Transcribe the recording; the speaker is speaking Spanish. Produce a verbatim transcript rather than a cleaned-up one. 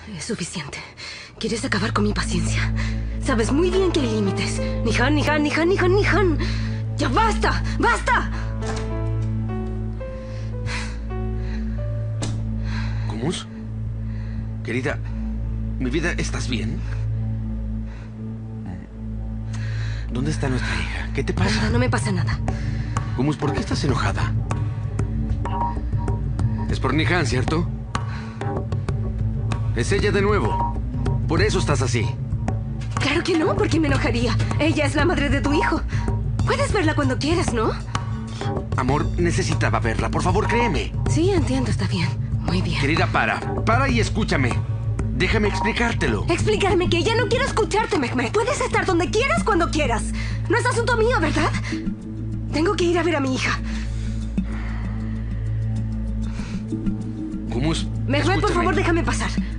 Es suficiente. Quieres acabar con mi paciencia. Sabes muy bien que hay límites. Nihan, Nihan, Nihan, Nihan, Nihan. ¡Ya basta! ¡Basta! ¿Gumus? Querida, mi vida, ¿estás bien? ¿Dónde está nuestra hija? ¿Qué te pasa? No, no me pasa nada. Gumus, ¿por qué estás enojada? Es por Nihan, ¿cierto? Es ella de nuevo. Por eso estás así. Claro que no, ¿por qué me enojaría? Ella es la madre de tu hijo. Puedes verla cuando quieras, ¿no? Amor, necesitaba verla. Por favor, créeme. Sí, entiendo, está bien. Muy bien. Querida, para. Para y escúchame. Déjame explicártelo. Explicarme que ya no quiero escucharte, Mehmet. Puedes estar donde quieras cuando quieras. No es asunto mío, ¿verdad? Tengo que ir a ver a mi hija. Gumus, Mehmet, por escúchame. favor, déjame pasar.